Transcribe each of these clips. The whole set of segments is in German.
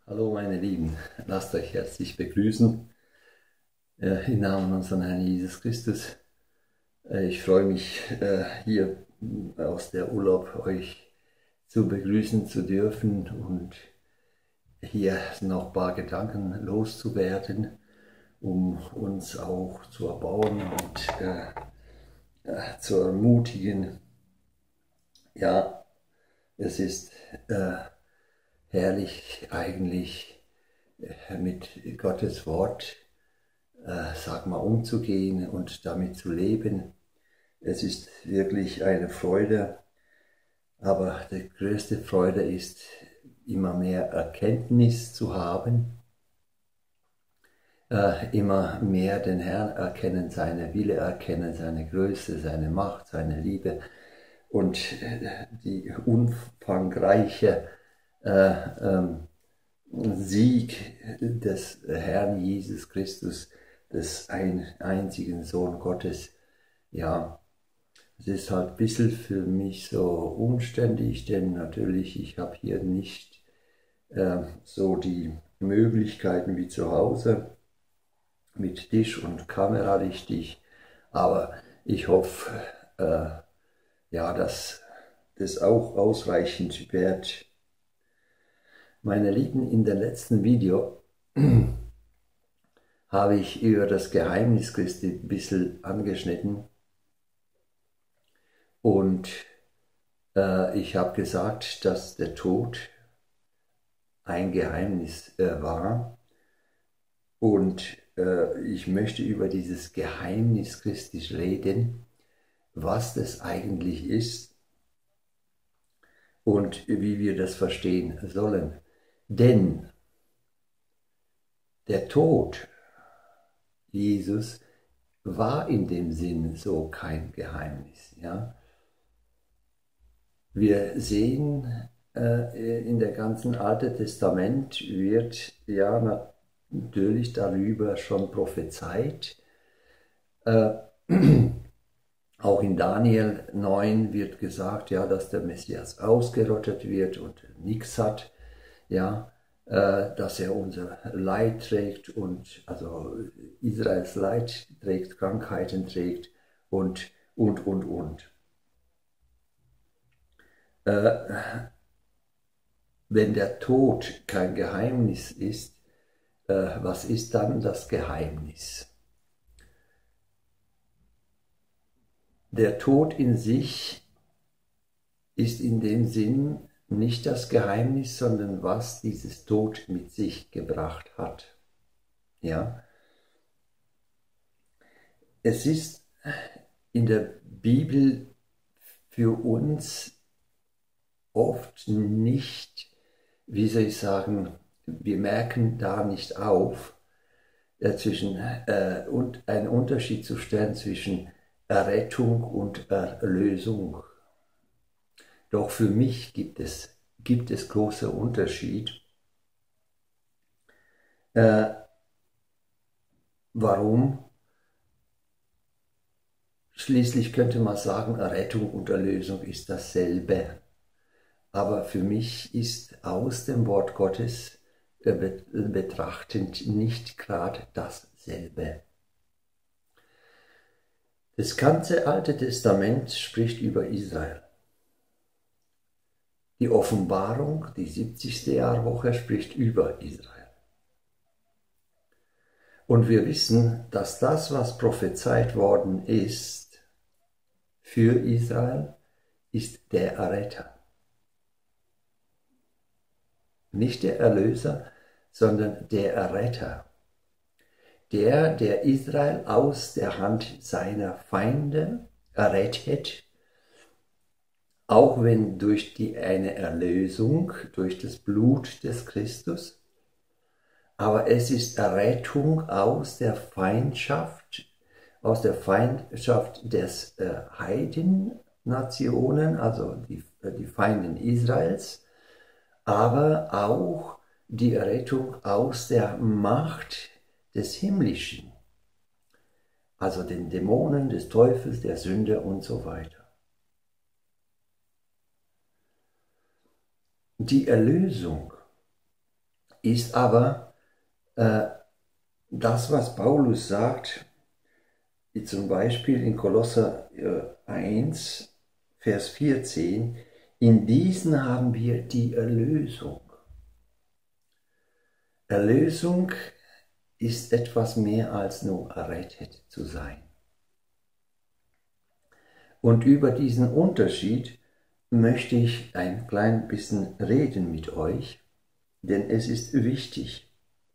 Hallo meine Lieben, lasst euch herzlich begrüßen im Namen unseres Herrn Jesus Christus. Ich freue mich hier aus der Urlaub euch zu begrüßen zu dürfen und hier noch ein paar Gedanken loszuwerden, um uns auch zu erbauen und zu ermutigen. Ja, es ist herrlich eigentlich mit Gottes Wort umzugehen und damit zu leben. Es ist wirklich eine Freude, aber die größte Freude ist, immer mehr Erkenntnis zu haben, immer mehr den Herrn erkennen, seine Wille erkennen, seine Größe, seine Macht, seine Liebe und die umfangreiche Sieg des Herrn Jesus Christus, des einzigen Sohn Gottes. Ja, es ist halt ein bisschen für mich so umständlich, denn natürlich, ich habe hier nicht so die Möglichkeiten wie zu Hause mit Tisch und Kamera richtig, aber ich hoffe, ja, dass das auch ausreichend wird. Meine Lieben, in dem letzten Video habe ich über das Geheimnis Christi ein bisschen angeschnitten und ich habe gesagt, dass der Tod ein Geheimnis war und ich möchte über dieses Geheimnis Christi reden, was das eigentlich ist und wie wir das verstehen sollen. Denn der Tod Jesus war in dem Sinn so kein Geheimnis. Ja? Wir sehen, in der ganzen Alten Testament wird ja natürlich darüber schon prophezeit. Auch in Daniel 9 wird gesagt, ja, dass der Messias ausgerottet wird und nichts hat, ja, dass er unser Leid trägt und also Israels Leid trägt, Krankheiten trägt und. Wenn der Tod kein Geheimnis ist, was ist dann das Geheimnis? Der Tod in sich ist in dem Sinn nicht das Geheimnis, sondern was dieses Tod mit sich gebracht hat. Ja? Es ist in der Bibel für uns oft nicht, wie soll ich sagen, wir merken da nicht auf, und einen Unterschied zu stellen zwischen Errettung und Erlösung. Doch für mich gibt es große Unterschied. Warum? Schließlich könnte man sagen, Errettung und Erlösung ist dasselbe. Aber für mich ist aus dem Wort Gottes betrachtend nicht gerade dasselbe. Das ganze Alte Testament spricht über Israel. Die Offenbarung, die 70. Jahrwoche, spricht über Israel. Und wir wissen, dass das, was prophezeit worden ist für Israel, ist der Erretter. Nicht der Erlöser, sondern der Erretter. Der Israel aus der Hand seiner Feinde errettet, auch wenn durch eine Erlösung, durch das Blut des Christus, aber es ist Errettung aus der Feindschaft des Heidennationen, also die Feinden Israels, aber auch die Errettung aus der Macht des Himmlischen, also den Dämonen, des Teufels, der Sünde und so weiter. Die Erlösung ist aber das, was Paulus sagt, wie zum Beispiel in Kolosser 1, Vers 14, in diesen haben wir die Erlösung. Erlösung ist etwas mehr als nur errettet zu sein. Und über diesen Unterschied möchte ich ein klein bisschen reden mit euch, denn es ist wichtig.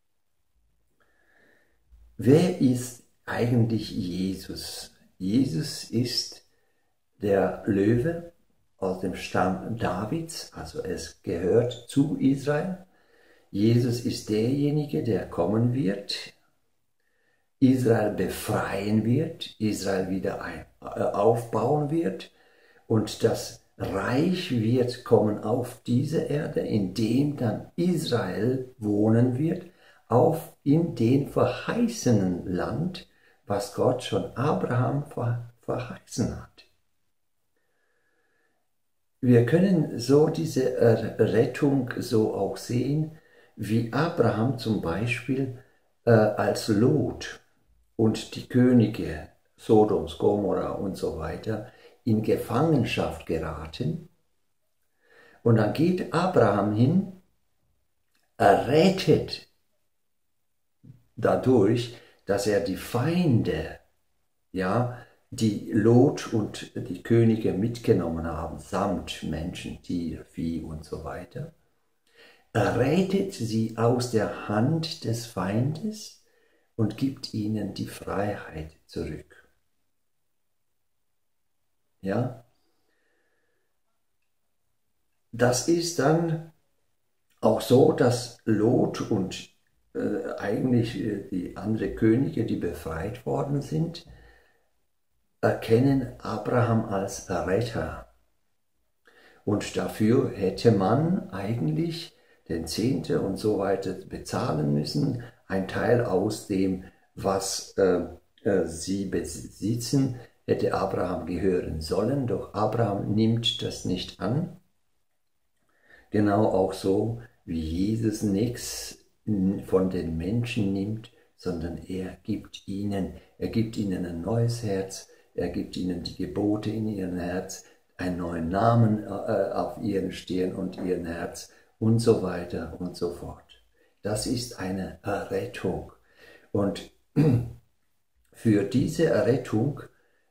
Wer ist eigentlich Jesus? Jesus ist der Löwe aus dem Stamm Davids, also es gehört zu Israel. Jesus ist derjenige, der kommen wird, Israel befreien wird, Israel wieder aufbauen wird und das Reich wird kommen auf diese Erde, in dem dann Israel wohnen wird, in dem verheißenen Land, was Gott schon Abraham verheißen hat. Wir können so diese Rettung so auch sehen, wie Abraham zum Beispiel als Lot und die Könige Sodoms, Gomorra und so weiter in Gefangenschaft geraten. Und dann geht Abraham hin, rettet dadurch, dass er die Feinde, ja, die Lot und die Könige mitgenommen haben, samt Menschen, Tier, Vieh und so weiter, rettet sie aus der Hand des Feindes und gibt ihnen die Freiheit zurück. Ja? Das ist dann auch so, dass Lot und eigentlich die anderen Könige, die befreit worden sind, erkennen Abraham als Retter. Und dafür hätte man eigentlich den Zehnte und so weiter bezahlen müssen. Ein Teil aus dem, was sie besitzen, hätte Abraham gehören sollen, doch Abraham nimmt das nicht an. Genau auch so, wie Jesus nichts von den Menschen nimmt, sondern er gibt ihnen ein neues Herz, er gibt ihnen die Gebote in ihrem Herz, einen neuen Namen auf ihren Stirn und ihrem Herz und so weiter und so fort. Das ist eine Errettung. Und für diese Errettung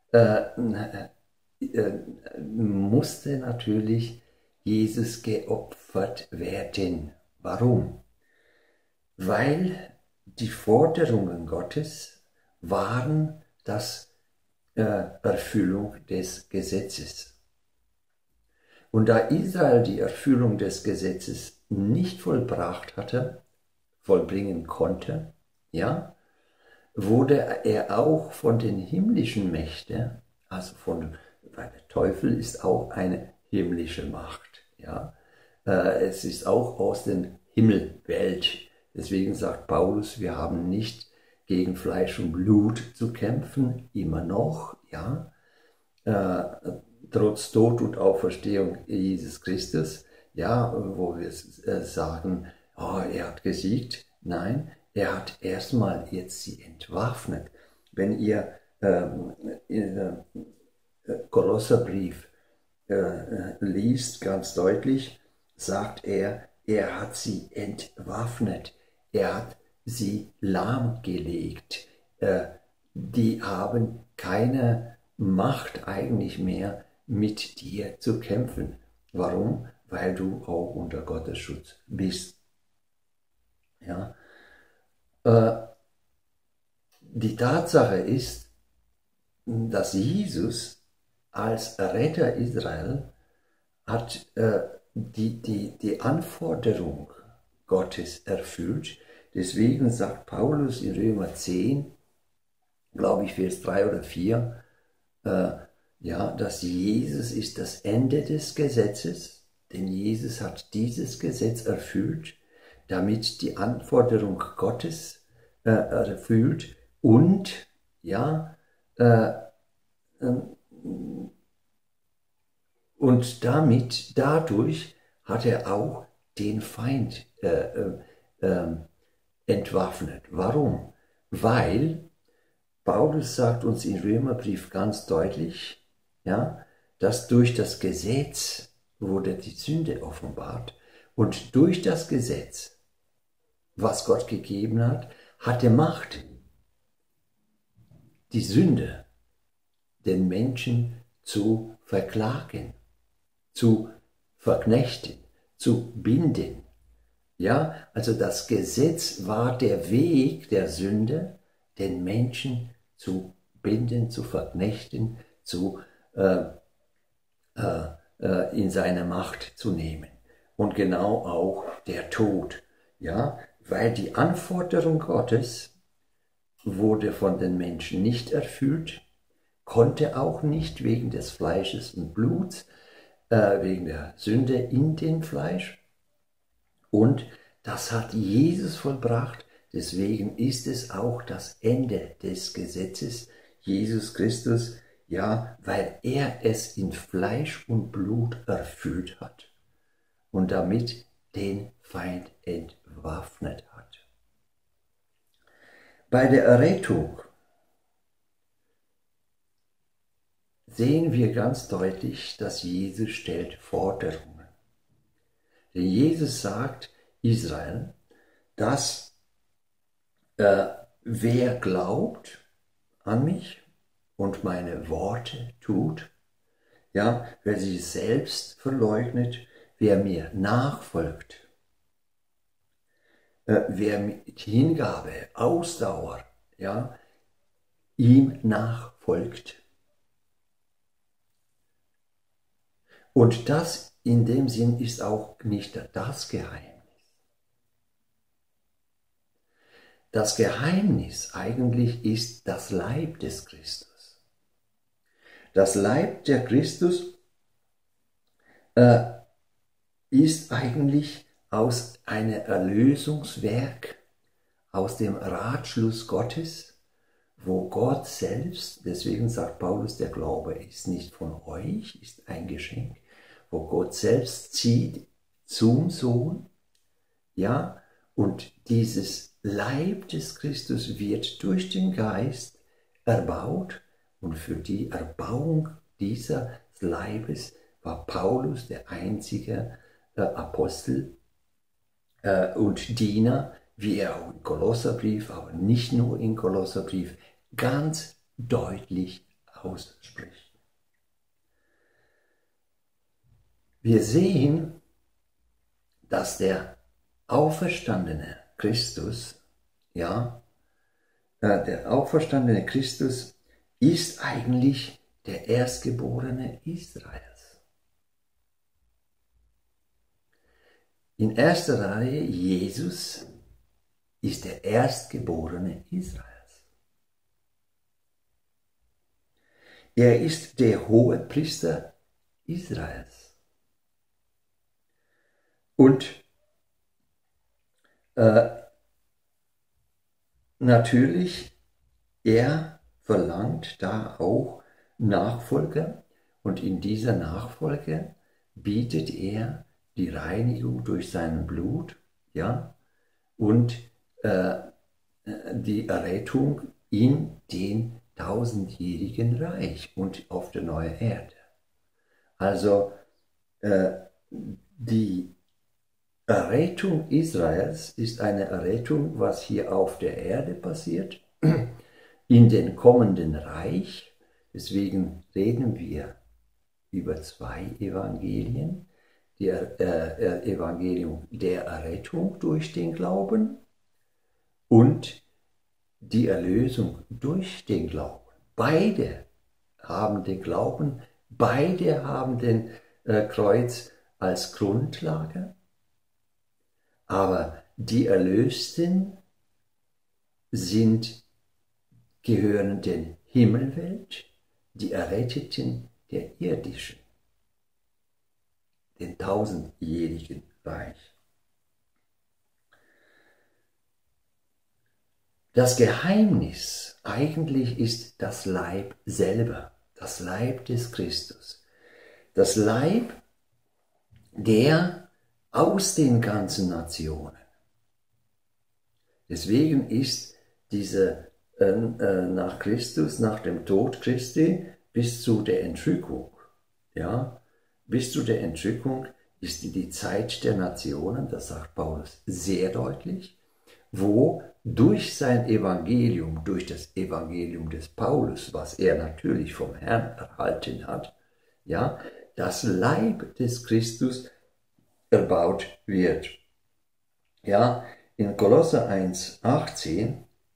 musste natürlich Jesus geopfert werden. Warum? Weil die Forderungen Gottes waren das Erfüllung des Gesetzes. Und da Israel die Erfüllung des Gesetzes nicht vollbringen konnte, ja, wurde er auch von den himmlischen Mächten, weil der Teufel ist auch eine himmlische Macht, ja, es ist auch aus der Himmelwelt. Deswegen sagt Paulus, wir haben nicht gegen Fleisch und Blut zu kämpfen, immer noch, ja, trotz Tod und Auferstehung Jesus Christus, ja, wo wir sagen, oh, er hat gesiegt. Nein, er hat erstmal jetzt sie entwaffnet. Wenn ihr Kolosserbrief liest, ganz deutlich, sagt er hat sie entwaffnet, er hat sie lahmgelegt. Die haben keine Macht eigentlich mehr, mit dir zu kämpfen. Warum? Weil du auch unter Gottes Schutz bist. Ja? Die Tatsache ist, dass Jesus als Retter Israel hat die Anforderung Gottes erfüllt. Deswegen sagt Paulus in Römer 10, glaube ich, Vers 3 oder 4, ja, dass Jesus ist das Ende des Gesetzes, denn Jesus hat dieses Gesetz erfüllt, damit die Anforderung Gottes erfüllt und ja, und dadurch hat er auch den Feind entwaffnet. Warum? Weil Paulus sagt uns im Römerbrief ganz deutlich, ja, dass durch das Gesetz wurde die Sünde offenbart und durch das Gesetz, was Gott gegeben hat, hatte Macht, die Sünde den Menschen zu verklagen, zu verknechten, zu binden. Ja, also das Gesetz war der Weg der Sünde, den Menschen zu binden, zu verknechten, in seine Macht zu nehmen. Und genau auch der Tod. Ja, weil die Anforderung Gottes wurde von den Menschen nicht erfüllt, konnte auch nicht wegen des Fleisches und Bluts, wegen der Sünde in dem Fleisch. Und das hat Jesus vollbracht. Deswegen ist es auch das Ende des Gesetzes, Jesus Christus, ja, weil er es in Fleisch und Blut erfüllt hat und damit den Feind entwaffnet hat. Bei der Errettung sehen wir ganz deutlich, dass Jesus stellt Forderungen. Denn Jesus sagt Israel, dass wer glaubt an mich und meine Worte tut, ja, wer sich selbst verleugnet, wer mir nachfolgt, wer mit Hingabe, Ausdauer, ja, ihm nachfolgt. Und das in dem Sinn ist auch nicht das Geheimnis. Das Geheimnis eigentlich ist das Leib des Christus. Das Leib der Christus ist eigentlich aus einem Erlösungswerk, aus dem Ratschluss Gottes, wo Gott selbst, deswegen sagt Paulus, der Glaube ist nicht von euch, ist ein Geschenk, wo Gott selbst zieht zum Sohn, ja, und dieses Leib des Christus wird durch den Geist erbaut und für die Erbauung dieses Leibes war Paulus der einzige Apostel und Diener, wie er auch im Kolosserbrief, aber nicht nur im Kolosserbrief, ganz deutlich ausspricht. Wir sehen, dass der auferstandene Christus, ja, der auferstandene Christus ist eigentlich der Erstgeborene Israels. In erster Reihe, Jesus ist der Erstgeborene Israels. Er ist der Hohepriester Israels. Und natürlich, er verlangt da auch Nachfolger und in dieser Nachfolge bietet er die Reinigung durch sein Blut, ja, und die Errettung in den tausendjährigen Reich und auf der neuen Erde. Also die Errettung Israels ist eine Errettung, was hier auf der Erde passiert, in den kommenden Reich. Deswegen reden wir über zwei Evangelien. Das Evangelium der Errettung durch den Glauben und die Erlösung durch den Glauben. Beide haben den Glauben, beide haben den Kreuz als Grundlage, aber die Erlösten gehören der Himmelwelt, die Erretteten der irdischen, den tausendjährigen Reich. Das Geheimnis eigentlich ist das Leib selber, das Leib des Christus. Das Leib, der aus den ganzen Nationen Deswegen ist diese nach Christus, nach dem Tod Christi, bis zu der Entrückung, ja, bis zu der Entrückung ist die Zeit der Nationen, das sagt Paulus sehr deutlich, wo durch sein Evangelium, durch das Evangelium des Paulus, was er natürlich vom Herrn erhalten hat, ja, das Leib des Christus erbaut wird. Ja, in Kolosser 1,18,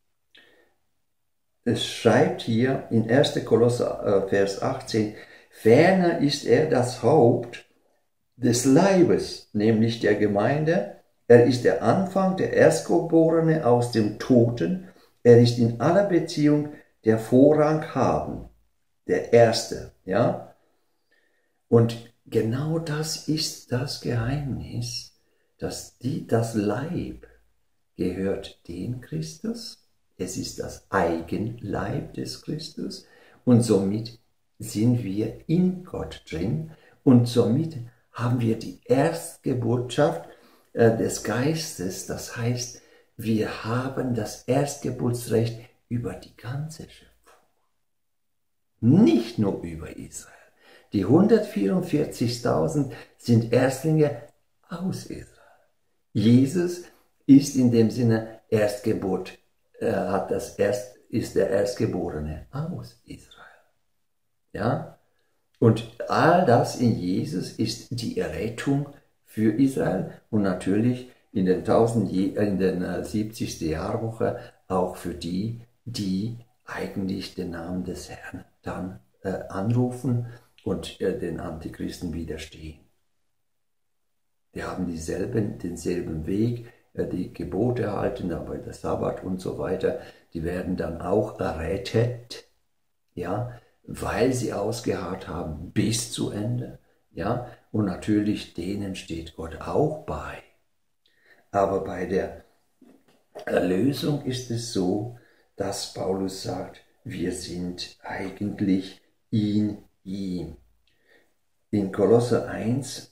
es schreibt hier in 1. Kolosser Vers 18, ferner ist er das Haupt des Leibes, nämlich der Gemeinde. Er ist der Anfang, der Erstgeborene aus dem Toten. Er ist in aller Beziehung der Vorrang haben, der Erste, ja. Und genau das ist das Geheimnis, dass das Leib gehört dem Christus. Es ist das Eigenleib des Christus und somit sind wir in Gott drin und somit haben wir die Erstgeburtschaft des Geistes. Das heißt, wir haben das Erstgeburtsrecht über die ganze Schöpfung. Nicht nur über Israel. Die 144.000 sind Erstlinge aus Israel. Jesus ist in dem Sinne Erstgeburt, ist der Erstgeborene aus Israel. Ja? Und all das in Jesus ist die Errettung für Israel und natürlich in den 70. Jahrwoche auch für die, die eigentlich den Namen des Herrn dann anrufen und den Antichristen widerstehen. Die haben denselben Weg, die Gebote halten, aber der Sabbat und so weiter, die werden dann auch errettet, ja, weil sie ausgeharrt haben bis zu Ende, ja, und natürlich denen steht Gott auch bei. Aber bei der Erlösung ist es so, dass Paulus sagt, wir sind eigentlich in ihm. In Kolosser 1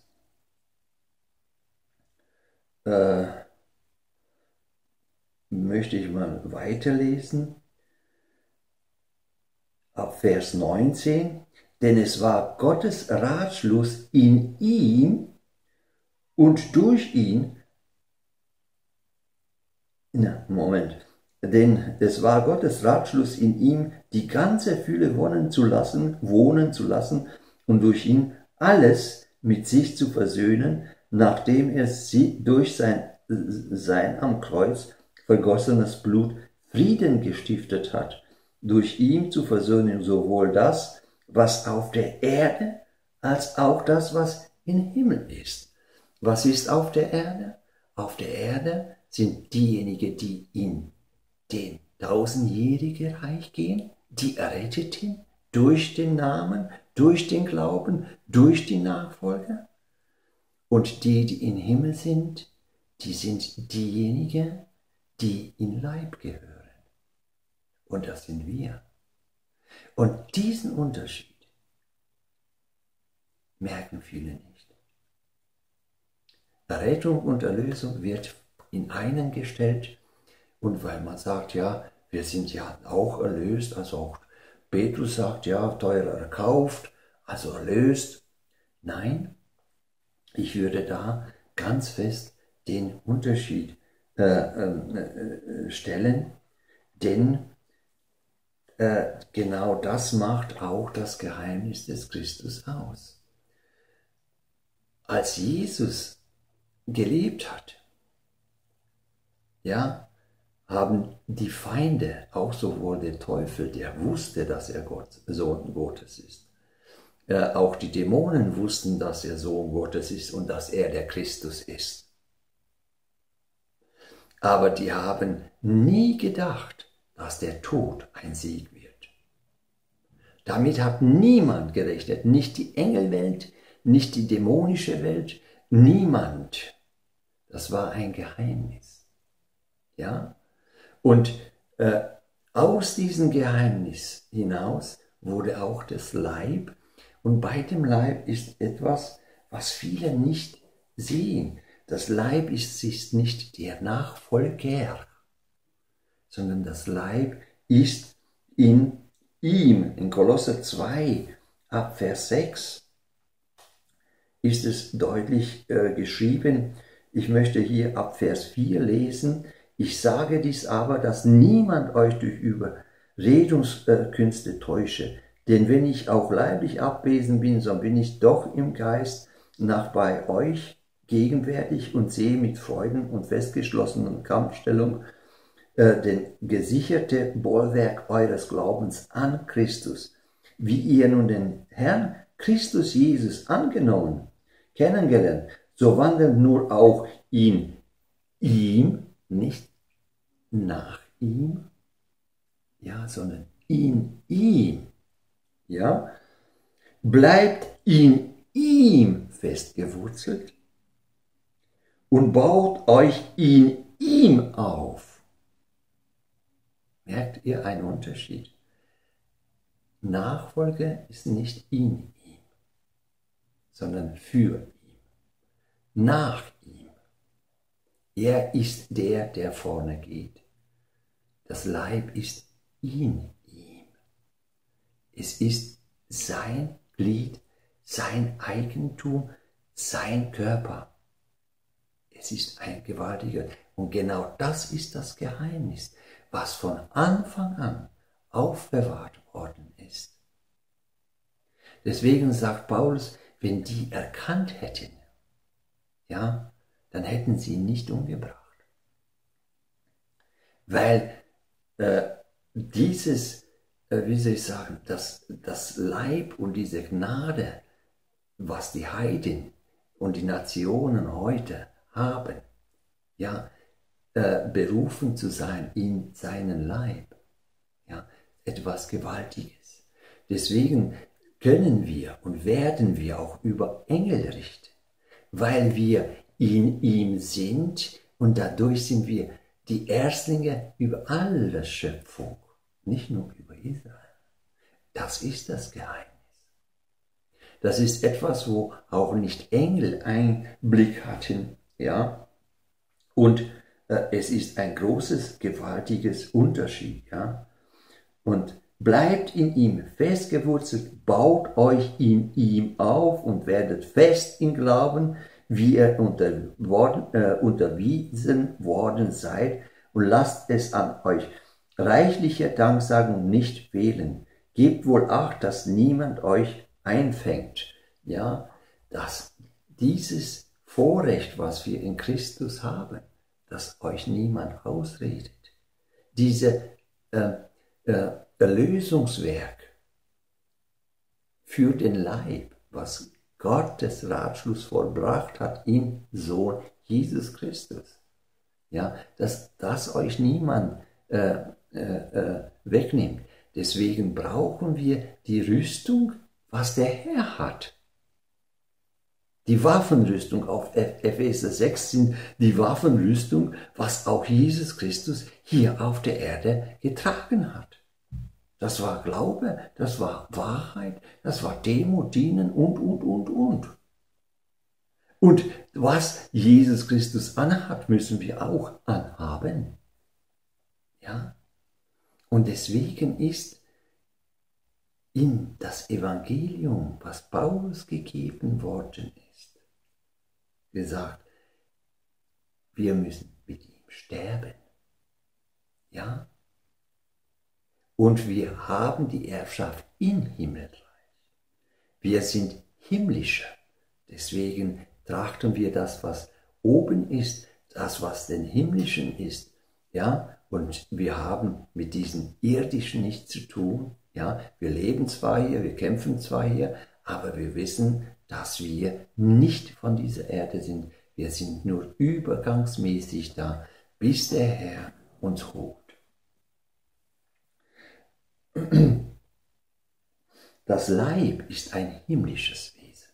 möchte ich mal weiterlesen, ab Vers 19, denn es war Gottes Ratschluss in ihm und durch ihn, denn es war Gottes Ratschluss in ihm, die ganze Fülle wohnen zu lassen und durch ihn alles mit sich zu versöhnen, nachdem er sie durch sein am Kreuz vergossenes Blut Frieden gestiftet hat, durch ihn zu versöhnen sowohl das, was auf der Erde, als auch das, was im Himmel ist. Was ist auf der Erde? Auf der Erde sind diejenigen, die in den 1000-jährigen Reich gehen, die Erretteten durch den Namen, durch den Glauben, durch die Nachfolge. Und die, die im Himmel sind, die sind diejenigen, die in Leib gehören. Und das sind wir. Und diesen Unterschied merken viele nicht. Errettung und Erlösung wird in einen gestellt. Und weil man sagt, ja, wir sind ja auch erlöst, also auch Petrus sagt, ja, teurer erkauft, also erlöst. Nein, ich würde da ganz fest den Unterschied stellen, denn genau das macht auch das Geheimnis des Christus aus. Als Jesus gelebt hat, ja, haben die Feinde, auch sowohl der Teufel, der wusste, dass er Sohn Gottes ist, auch die Dämonen wussten, dass er Sohn Gottes ist und dass er der Christus ist. Aber die haben nie gedacht, dass der Tod ein Sieg wird. Damit hat niemand gerechnet, nicht die Engelwelt, nicht die dämonische Welt, niemand. Das war ein Geheimnis. Ja? Und aus diesem Geheimnis hinaus wurde auch das Leib. Und bei dem Leib ist etwas, was viele nicht sehen. Das Leib ist nicht der Nachfolger. sondern das Leib ist in ihm. In Kolosser 2, ab Vers 6 ist es deutlich geschrieben. Ich möchte hier ab Vers 4 lesen. Ich sage dies aber, dass niemand euch durch Überredungskünste täusche. Denn wenn ich auch leiblich abwesend bin, so bin ich doch im Geist nach bei euch gegenwärtig und sehe mit Freuden und festgeschlossenen Kampfstellung den gesicherte Bollwerk eures Glaubens an Christus. Wie ihr nun den Herrn Christus Jesus angenommen, kennengelernt, so wandelt nur auch in ihm, nicht nach ihm, ja, sondern in ihm, ja, bleibt in ihm festgewurzelt und baut euch in ihm auf. Merkt ihr einen Unterschied? Nachfolge ist nicht in ihm, sondern für ihn, nach ihm. Er ist der, der vorne geht. Das Leib ist in ihm. Es ist sein Glied, sein Eigentum, sein Körper. Es ist ein gewaltiger, und genau das ist das Geheimnis, was von Anfang an aufbewahrt worden ist. Deswegen sagt Paulus, wenn die erkannt hätten, ja, dann hätten sie ihn nicht umgebracht. Weil dieses, wie soll ich sagen, das Leib und diese Gnade, was die Heiden und die Nationen heute haben, ja, berufen zu sein in seinen Leib, ja, etwas Gewaltiges. Deswegen können wir und werden wir auch über Engel richten, weil wir in ihm sind und dadurch sind wir die Erstlinge über alle Schöpfung, nicht nur über Israel. Das ist das Geheimnis. Das ist etwas, wo auch nicht Engel Einblick hatten, ja. Und es ist ein großes, gewaltiges Unterschied, ja. Und bleibt in ihm festgewurzelt, baut euch in ihm auf und werdet fest im Glauben, wie ihr unterwiesen worden seid, und lasst es an euch reichliche Danksagung nicht fehlen. Gebt wohl Acht, dass niemand euch einfängt. Ja, dass dieses Vorrecht, was wir in Christus haben, dass euch niemand ausredet. Diese Erlösungswerk für den Leib, was Gottes Ratschluss vollbracht hat im Sohn Jesus Christus. Ja, dass das euch niemand wegnimmt. Deswegen brauchen wir die Rüstung, was der Herr hat. Die Waffenrüstung auf Epheser 6 sind die Waffenrüstung, was auch Jesus Christus hier auf der Erde getragen hat. Das war Glaube, das war Wahrheit, das war Demut, Dienen und. Und was Jesus Christus anhat, müssen wir auch anhaben. Ja? Und deswegen ist in das Evangelium, was Paulus gegeben worden ist, gesagt, wir müssen mit ihm sterben. Ja? Und wir haben die Erbschaft im Himmelreich. Wir sind himmlischer. Deswegen trachten wir das, was oben ist, das, was den Himmlischen ist. Ja? Und wir haben mit diesem Irdischen nichts zu tun. Ja? Wir leben zwar hier, wir kämpfen zwar hier, aber wir wissen, dass wir nicht von dieser Erde sind. Wir sind nur übergangsmäßig da, bis der Herr uns holt. Das Leib ist ein himmlisches Wesen.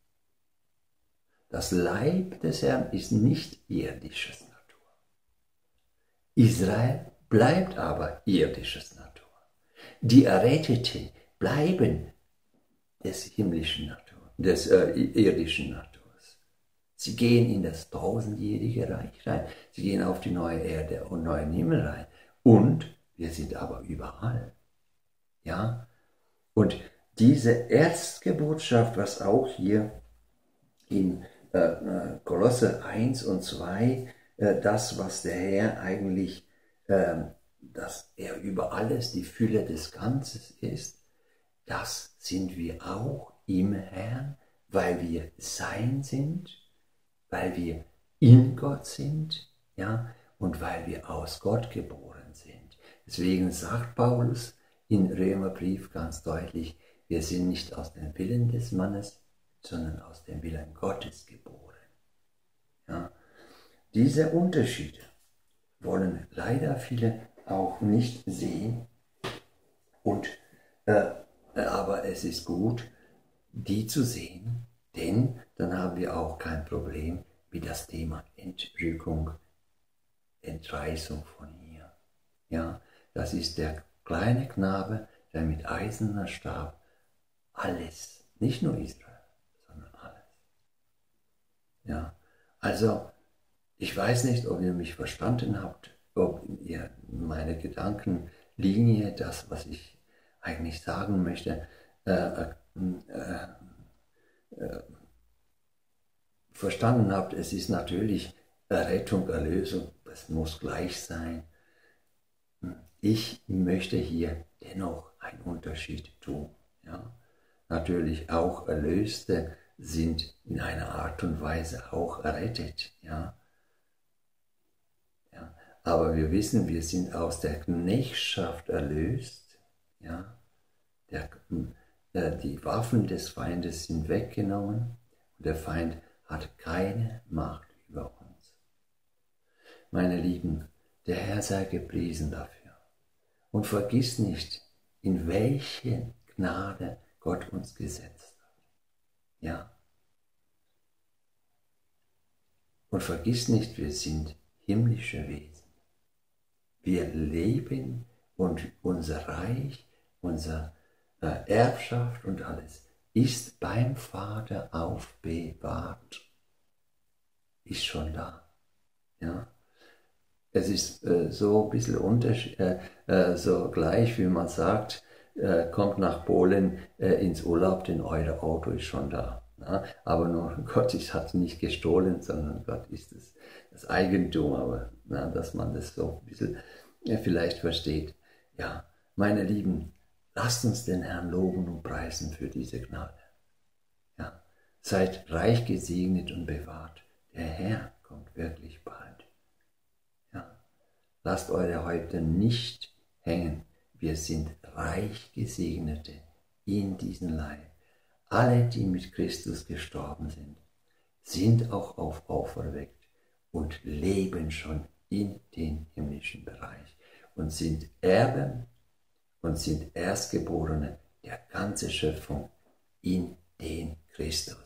Das Leib des Herrn ist nicht irdisches Natur. Israel bleibt aber irdisches Natur. Die Erretteten bleiben des himmlischen Natur, des irdischen Naturs. Sie gehen in das tausendjährige Reich rein. Sie gehen auf die neue Erde und neuen Himmel rein. Und wir sind aber überall. Ja? Und diese Erstgebotschaft, was auch hier in Kolosser 1 und 2, das, was der Herr eigentlich, dass er über alles die Fülle des Ganzen ist, das sind wir auch im Herrn, weil wir sein sind, weil wir in Gott sind, ja, und weil wir aus Gott geboren sind. Deswegen sagt Paulus in Römerbrief ganz deutlich, wir sind nicht aus dem Willen des Mannes, sondern aus dem Willen Gottes geboren. Ja. Diese Unterschiede wollen leider viele auch nicht sehen, aber es ist gut, die zu sehen, denn dann haben wir auch kein Problem mit das Thema Entrückung, Entreißung von hier. Ja, das ist der kleine Knabe, der mit eiserner Stab alles, nicht nur Israel, sondern alles. Ja, also ich weiß nicht, ob ihr mich verstanden habt, ob ihr meine Gedankenlinie, das, was ich eigentlich sagen möchte, verstanden habt. Es ist natürlich Rettung, Erlösung, es muss gleich sein. Ich möchte hier dennoch einen Unterschied tun. Ja? Natürlich auch Erlöste sind in einer Art und Weise auch errettet. Ja? Ja? Aber wir wissen, wir sind aus der Knechtschaft erlöst. Ja? Die Waffen des Feindes sind weggenommen und der Feind hat keine Macht über uns. Meine Lieben, der Herr sei gepriesen dafür. Und vergiss nicht, in welche Gnade Gott uns gesetzt hat. Ja. Und vergiss nicht, wir sind himmlische Wesen. Wir leben und unser Reich, unsere Erbschaft und alles ist beim Vater aufbewahrt. Ist schon da. Ja. Es ist so ein bisschen so gleich, wie man sagt, kommt nach Polen ins Urlaub, denn euer Auto ist schon da. Ja? Aber nur Gott hat nicht gestohlen, sondern Gott ist das Eigentum. Aber dass man das so ein bisschen vielleicht versteht. Ja, meine Lieben, lasst uns den Herrn loben und preisen für diese Gnade. Ja, seid reich gesegnet und bewahrt. Der Herr kommt wirklich bald. Lasst eure Häupter nicht hängen. Wir sind reich Gesegnete in diesem Leib. Alle, die mit Christus gestorben sind, sind auch auferweckt und leben schon in den himmlischen Bereich und sind Erben und sind Erstgeborene der ganzen Schöpfung in den Christus.